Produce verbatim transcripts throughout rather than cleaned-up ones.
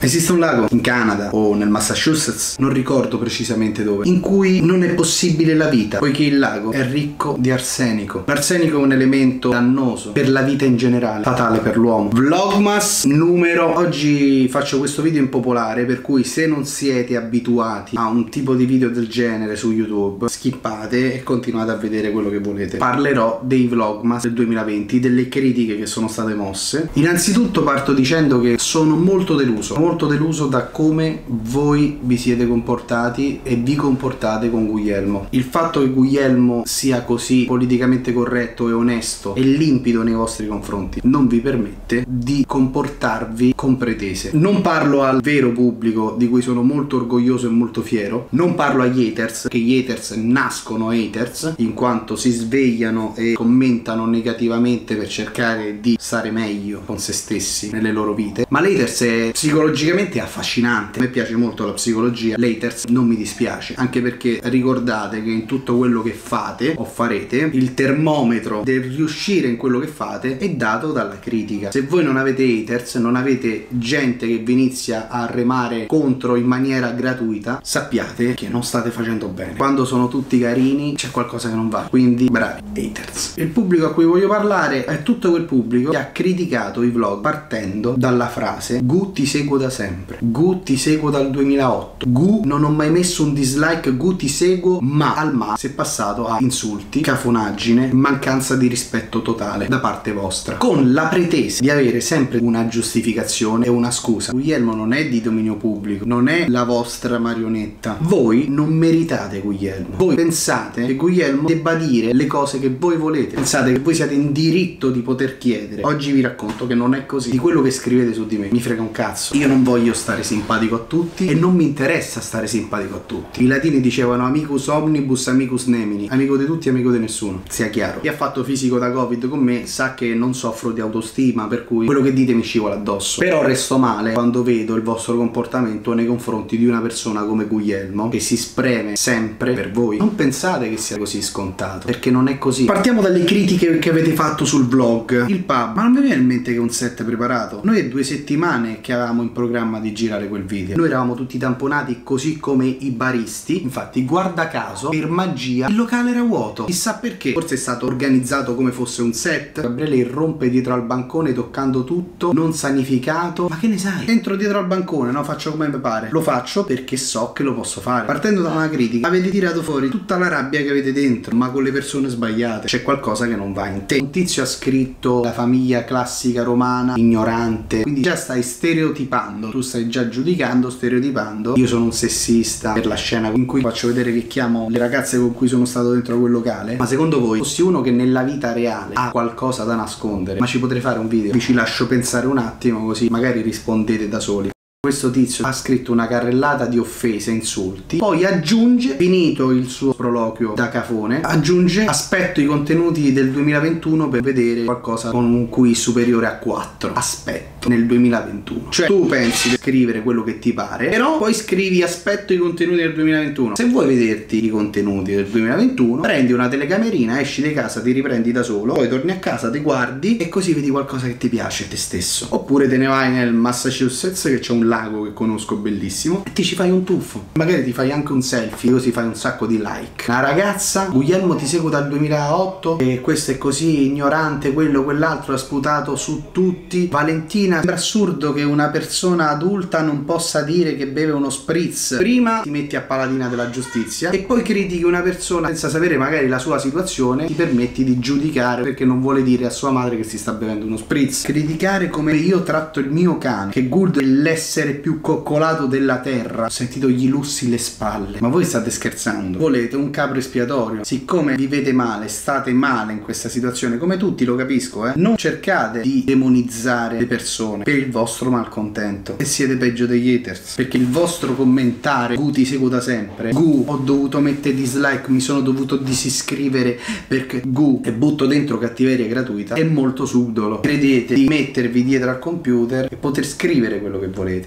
Esiste un lago in Canada o nel Massachusetts, non ricordo precisamente dove, in cui non è possibile la vita, poiché il lago è ricco di arsenico. L'arsenico è un elemento dannoso per la vita in generale, fatale per l'uomo. Vlogmas numero... Oggi faccio questo video impopolare, per cui se non siete abituati a un tipo di video del genere su YouTube, skippate e continuate a vedere quello che volete. Parlerò dei Vlogmas del duemilaventi, delle critiche che sono state mosse. Innanzitutto parto dicendo che sono molto deluso, molto deluso da come voi vi siete comportati e vi comportate con Guglielmo. Il fatto che Guglielmo sia così politicamente corretto e onesto e limpido nei vostri confronti non vi permette di comportarvi con pretese. Non parlo al vero pubblico, di cui sono molto orgoglioso e molto fiero, non parlo agli haters, che gli haters nascono haters in quanto si svegliano e commentano negativamente per cercare di stare meglio con se stessi nelle loro vite, ma l'haters è psicologicamente affascinante. A me piace molto la psicologia, l'haters non mi dispiace, anche perché ricordate che in tutto quello che fate o farete il termometro del riuscire in quello che fate è dato dalla critica. Se voi non avete haters, non avete gente che vi inizia a remare contro in maniera gratuita, sappiate che non state facendo bene. Quando sono tutti carini c'è qualcosa che non va, quindi bravi haters. Il pubblico a cui voglio parlare è tutto quel pubblico che ha criticato i vlog partendo dalla frase Gu ti seguo da sempre, Gu ti seguo dal duemilaotto, Gu non ho mai messo un dislike, Gu ti seguo, ma al ma si è passato a insulti, cafonaggine, mancanza di rispetto totale da parte vostra, con la pretesa di avere sempre una giustificazione e una scusa. Guglielmo non è di dominio pubblico, non è la vostra marionetta, voi non meritate Guglielmo, voi pensate che Guglielmo debba dire le cose che voi volete, pensate che voi siate in diritto di poter chiedere. Oggi vi racconto che non è così. Di quello che scrivete su di me mi frega un cazzo, io non voglio stare simpatico a tutti e non mi interessa stare simpatico a tutti. I latini dicevano amicus omnibus amicus nemini, amico di tutti, amico di nessuno, sia chiaro. Chi ha fatto fisico da Covid con me sa che non soffro di autostima, per cui quello che dite mi scivola addosso. Però resto male quando vedo il vostro comportamento nei confronti di una persona come Guglielmo che si spreme sempre per voi. Non pensate che sia così scontato, perché non è così. Partiamo dalle critiche che avete fatto sul vlog. Il pub, ma non mi viene in mente che è un set preparato. Noi è due settimane che avevamo in programma di girare quel video, noi eravamo tutti tamponati così come i baristi. Infatti guarda caso, per magia il locale era vuoto, chissà perché. Forse è stato organizzato come fosse un set. Gabriele irrompe dietro al bancone toccando tutto, non sanificato, ma che ne sai? Entro dietro al bancone, no? Faccio come mi pare. Lo faccio perché so che lo posso fare. Partendo da una critica avete tirato fuori tutta la rabbia che avete dentro, ma con le persone sbagliate. C'è qualcosa che non va in te. Un tizio ha scritto la famiglia classica romana ignorante, quindi già stai stereotipando, tu stai già giudicando, stereotipando. Io sono un sessista per la scena in cui faccio vedere che chiamo le ragazze con cui sono stato dentro a quel locale. Ma secondo voi fossi uno che nella vita reale ha qualcosa da nascondere, ma ci potrei fare un video, vi ci lascio pensare un attimo così magari rispondete da soli. Questo tizio ha scritto una carrellata di offese e insulti, poi aggiunge, finito il suo proloquio da cafone, aggiunge aspetto i contenuti del duemilaventuno per vedere qualcosa con un quiz superiore a quattro. Aspetto nel duemilaventuno, cioè tu pensi di scrivere quello che ti pare, però poi scrivi aspetto i contenuti del duemilaventuno. Se vuoi vederti i contenuti del duemilaventuno, prendi una telecamerina, esci di casa, ti riprendi da solo, poi torni a casa, ti guardi e così vedi qualcosa che ti piace te stesso. Oppure te ne vai nel Massachusetts che c'è un lago che conosco bellissimo e ti ci fai un tuffo, magari ti fai anche un selfie, così fai un sacco di like. Una ragazza, Guglielmo ti seguo dal duemilaotto e questo è così ignorante, quello quell'altro ha sputato su tutti. Valentina, sembra assurdo che una persona adulta non possa dire che beve uno spritz. Prima ti metti a paladina della giustizia e poi critichi una persona senza sapere magari la sua situazione, ti permetti di giudicare perché non vuole dire a sua madre che si sta bevendo uno spritz. Criticare come io tratto il mio cane, che Good è l'essere più coccolato della terra. Ho sentito gli lussi le spalle. Ma voi state scherzando? Volete un capro espiatorio? Siccome vivete male, state male in questa situazione, come tutti, lo capisco, eh? Non cercate di demonizzare le persone per il vostro malcontento e siete peggio degli haters, perché il vostro commentare Gu ti seguo da sempre, Gu ho dovuto mettere dislike, mi sono dovuto disiscrivere perché Gu e butto dentro cattiveria gratuita, è molto subdolo. Credete di mettervi dietro al computer e poter scrivere quello che volete.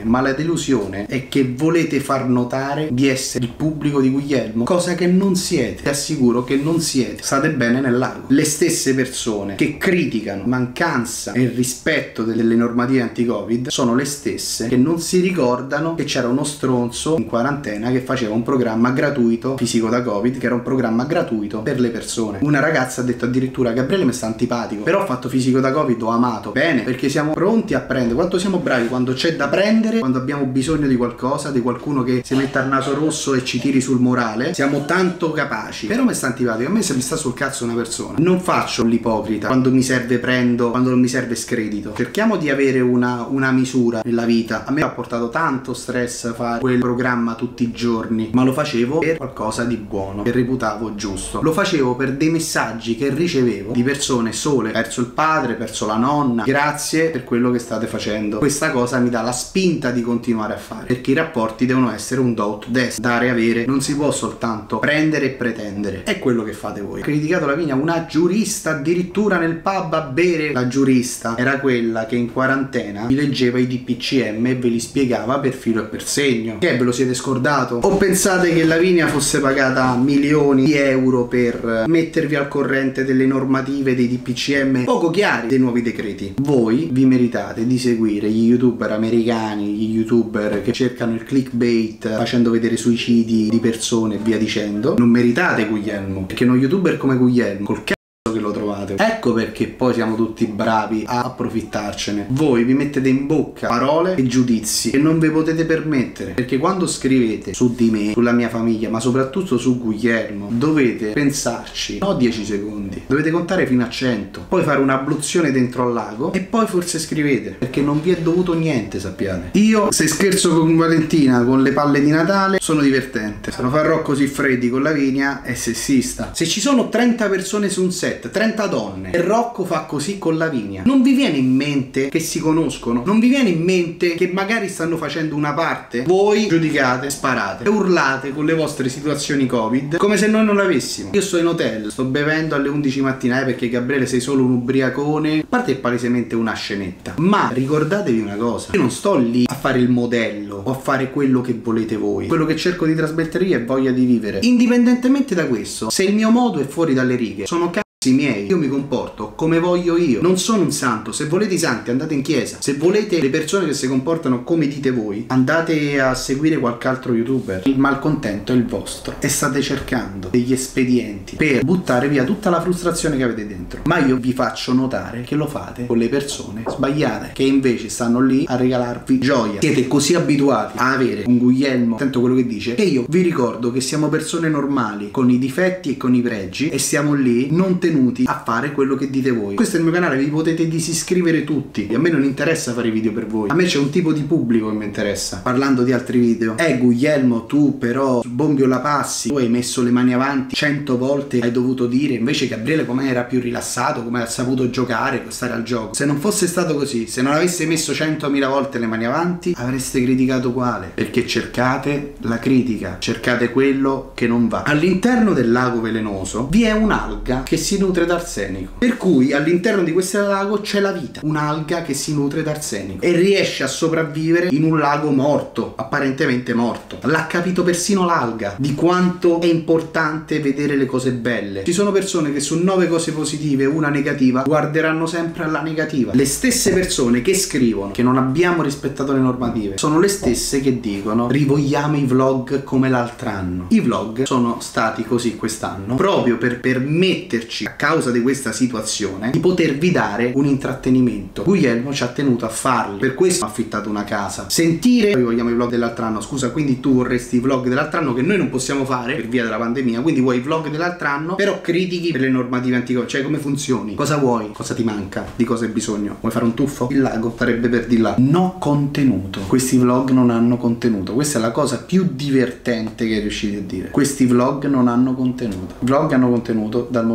ma la delusione è che volete far notare di essere il pubblico di Guglielmo, cosa che non siete. Ti assicuro che non siete. State bene nel lago. Le stesse persone che criticano mancanza e rispetto delle normative anti-Covid sono le stesse che non si ricordano che c'era uno stronzo in quarantena che faceva un programma gratuito fisico da Covid, che era un programma gratuito per le persone. Una ragazza ha detto addirittura: Gabriele mi sta antipatico, però ho fatto fisico da Covid, ho amato. Bene, perché siamo pronti a prendere. Quanto siamo bravi quando c'è da prendere, quando abbiamo bisogno di qualcosa, di qualcuno che si metta il naso rosso e ci tiri sul morale. Siamo tanto capaci. Però mi sta antipatico. A me se mi sta sul cazzo una persona, non faccio l'ipocrita. Quando mi serve prendo, quando non mi serve scredito. Cerchiamo di avere una, una misura nella vita. A me ha portato tanto stress fare quel programma tutti i giorni, ma lo facevo per qualcosa di buono, che reputavo giusto. Lo facevo per dei messaggi che ricevevo di persone sole, perso il padre, perso la nonna. Grazie per quello che state facendo. Questa cosa mi dà la spinta di continuare a fare, perché i rapporti devono essere un do ut des, dare e avere, non si può soltanto prendere e pretendere. È quello che fate voi. Ho criticato Lavinia, una giurista addirittura nel pub a bere. La giurista era quella che in quarantena vi leggeva i D P C M e ve li spiegava per filo e per segno. Che ve lo siete scordato? O pensate che Lavinia fosse pagata milioni di euro per mettervi al corrente delle normative dei D P C M poco chiari dei nuovi decreti? Voi vi meritate di seguire gli youtuber americani, gli youtuber che cercano il clickbait facendo vedere suicidi di persone e via dicendo. Non meritate Guglielmo, perché uno youtuber come Guglielmo col cazzo che lo trovate. Ecco perché poi siamo tutti bravi a approfittarcene. Voi vi mettete in bocca parole e giudizi che non vi potete permettere, perché quando scrivete su di me, sulla mia famiglia, ma soprattutto su Guglielmo, dovete pensarci no dieci secondi, dovete contare fino a cento, poi fare un'abluzione dentro al lago e poi forse scrivete, perché non vi è dovuto niente, sappiate. Io se scherzo con Valentina con le palle di Natale sono divertente, se lo farò così freddi con Lavinia è sessista. Se ci sono trenta persone su un set, trenta donne, e Rocco fa così con Lavinia, non vi viene in mente che si conoscono? Non vi viene in mente che magari stanno facendo una parte? Voi giudicate, sparate e urlate con le vostre situazioni Covid come se noi non l'avessimo. Io sto in hotel, sto bevendo alle undici mattina eh, perché Gabriele sei solo un ubriacone. A parte è palesemente una scenetta, ma ricordatevi una cosa: io non sto lì a fare il modello o a fare quello che volete voi. Quello che cerco di trasmettere io è voglia di vivere. Indipendentemente da questo, se il mio modo è fuori dalle righe, sono cazzi miei, io mi comporto come voglio io, non sono un santo. Se volete i santi andate in chiesa, se volete le persone che si comportano come dite voi andate a seguire qualche altro youtuber. Il malcontento è il vostro e state cercando degli espedienti per buttare via tutta la frustrazione che avete dentro, ma io vi faccio notare che lo fate con le persone sbagliate, che invece stanno lì a regalarvi gioia. Siete così abituati a avere un Guglielmo, attento a quello che dice, che io vi ricordo che siamo persone normali con i difetti e con i pregi e siamo lì non tenuti a fare quello che dite voi. Questo è il mio canale, vi potete disiscrivere tutti. A me non interessa fare video per voi, a me c'è un tipo di pubblico che mi interessa. Parlando di altri video, eh Guglielmo tu però Bombio la passi, tu hai messo le mani avanti cento volte, hai dovuto dire invece Gabriele come era più rilassato, come ha saputo giocare, stare al gioco. Se non fosse stato così, se non avesse messo centomila volte le mani avanti, avreste criticato quale? Perché cercate la critica, cercate quello che non va. All'interno del lago velenoso vi è un'alga che si nutre d'arsenico, per cui all'interno di questo lago c'è la vita, un'alga che si nutre d'arsenico e riesce a sopravvivere in un lago morto, apparentemente morto. L'ha capito persino l'alga di quanto è importante vedere le cose belle. Ci sono persone che su nove cose positive una negativa guarderanno sempre alla negativa. Le stesse persone che scrivono che non abbiamo rispettato le normative sono le stesse che dicono rivogliamo i vlog come l'altro anno. I vlog sono stati così quest'anno proprio per permetterci, a causa di questa situazione, di potervi dare un intrattenimento. Guglielmo ci ha tenuto a farli, per questo ha affittato una casa. Sentire noi vogliamo i vlog dell'altro anno, scusa, quindi tu vorresti i vlog dell'altro anno che noi non possiamo fare per via della pandemia, quindi vuoi i vlog dell'altro anno però critichi per le normative antiche, cioè come funzioni, cosa vuoi, cosa ti manca, di cosa hai bisogno, vuoi fare un tuffo? Il lago starebbe per di là. No contenuto, questi vlog non hanno contenuto, questa è la cosa più divertente che riuscite a dire. Questi vlog non hanno contenuto, i vlog hanno contenuto dal momento che ti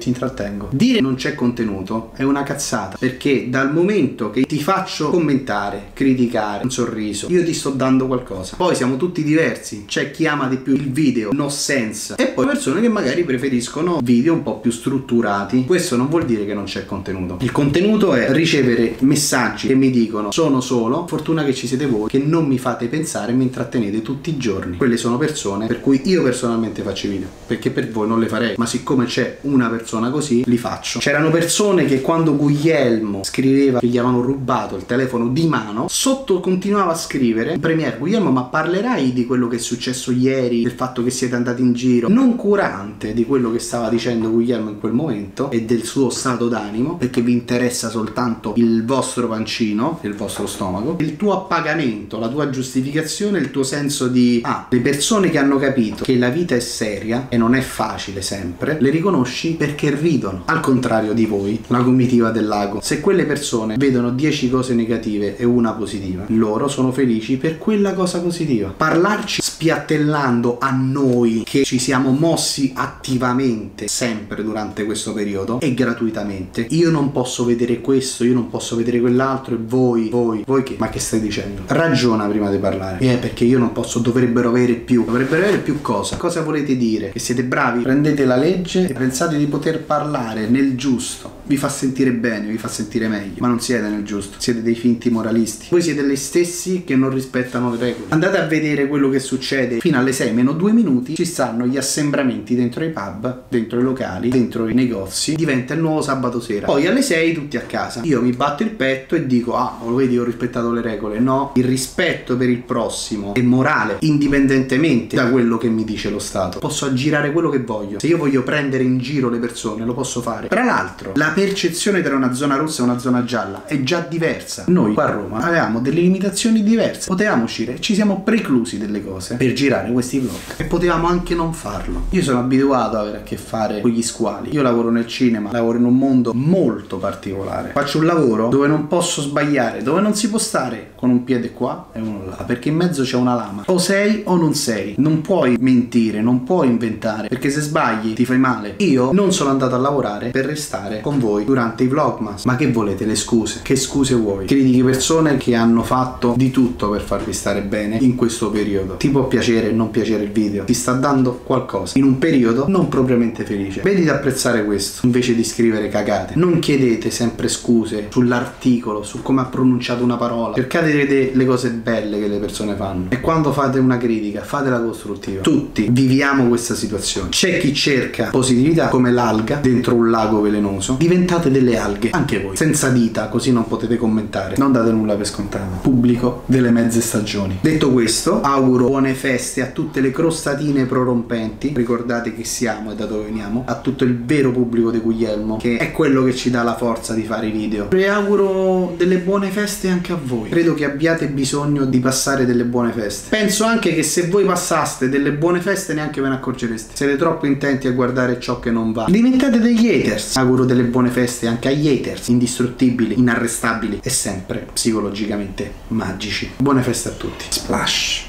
ti intrattengo. Dire non c'è contenuto è una cazzata, perché dal momento che ti faccio commentare, criticare, un sorriso, io ti sto dando qualcosa. Poi siamo tutti diversi, c'è chi ama di più il video no sense e poi persone che magari preferiscono video un po' più strutturati. Questo non vuol dire che non c'è contenuto. Il contenuto è ricevere messaggi che mi dicono sono solo, fortuna che ci siete voi che non mi fate pensare e mi intrattenete tutti i giorni. Quelle sono persone per cui io personalmente faccio i video, perché per voi non le farei, ma siccome c'è una persona così li faccio. C'erano persone che quando Guglielmo scriveva che gli avevano rubato il telefono di mano, sotto continuava a scrivere Premier Guglielmo, ma parlerai di quello che è successo ieri, del fatto che siete andati in giro, non curante di quello che stava dicendo Guglielmo in quel momento e del suo stato d'animo, perché vi interessa soltanto il vostro pancino, il vostro stomaco, il tuo appagamento, la tua giustificazione, il tuo senso di ah, le persone che hanno capito che la vita è seria e non è facile sempre, le riconosci perché ridono. Al contrario di voi, la comitiva del lago, se quelle persone vedono dieci cose negative e una positiva, loro sono felici per quella cosa positiva. Parlarci spiattellando a noi che ci siamo mossi attivamente sempre durante questo periodo e gratuitamente, io non posso vedere questo, io non posso vedere quell'altro e voi, voi, voi che? Ma che stai dicendo? Ragiona prima di parlare. Eh, perché io non posso, dovrebbero avere più. Dovrebbero avere più cosa? Cosa volete dire? Che siete bravi? Prendete la legge e pensate di poter parlare nel giusto. Vi fa sentire bene, vi fa sentire meglio, ma non siete nel giusto, siete dei finti moralisti. Voi siete gli stessi che non rispettano le regole. Andate a vedere quello che succede. Fino alle sei meno due minuti ci stanno gli assembramenti dentro i pub, dentro i locali, dentro i negozi. Diventa il nuovo sabato sera. Poi alle sei tutti a casa. Io mi batto il petto e dico ah, lo vedi, ho rispettato le regole. No, il rispetto per il prossimo è morale, indipendentemente da quello che mi dice lo Stato. Posso aggirare quello che voglio. Se io voglio prendere in giro le persone, lo posso fare. Tra l'altro, la percezione tra una zona rossa e una zona gialla è già diversa. Noi qua a Roma avevamo delle limitazioni diverse. Potevamo uscire, ci siamo preclusi delle cose per girare questi vlog e potevamo anche non farlo. Io sono abituato ad avere a che fare con gli squali. Io lavoro nel cinema, lavoro in un mondo molto particolare. Faccio un lavoro dove non posso sbagliare, dove non si può stare con un piede qua e uno là, perché in mezzo c'è una lama. O sei o non sei. Non puoi mentire, non puoi inventare, perché se sbagli ti fai male. Io non sono andato a lavorare per restare con voi durante i vlogmas. Ma che volete? Le scuse? Che scuse vuoi? Critichi persone che hanno fatto di tutto per farvi stare bene in questo periodo. Ti può piacere o non piacere il video, ti sta dando qualcosa in un periodo non propriamente felice. Vedi di apprezzare questo invece di scrivere cagate. Non chiedete sempre scuse sull'articolo, su come ha pronunciato una parola. Cercate di vedere le cose belle che le persone fanno e quando fate una critica fatela costruttiva. Tutti viviamo questa situazione. C'è chi cerca positività come l'alga dentro un lago velenoso. Diventate delle alghe anche voi, senza dita, così non potete commentare. Non date nulla per scontato. Pubblico delle mezze stagioni. Detto questo, auguro buone feste a tutte le crostatine prorompenti. Ricordate che siamo e da dove veniamo. A tutto il vero pubblico di Guglielmo, che è quello che ci dà la forza di fare i video. Vi auguro delle buone feste anche a voi. Credo che abbiate bisogno di passare delle buone feste. Penso anche che se voi passaste delle buone feste neanche ve ne accorgereste. Siete troppo intenti a guardare ciò che non va. Diventate degli haters. Auguro delle buone feste anche agli haters, indistruttibili, inarrestabili e sempre psicologicamente magici. Buone feste a tutti. Splash.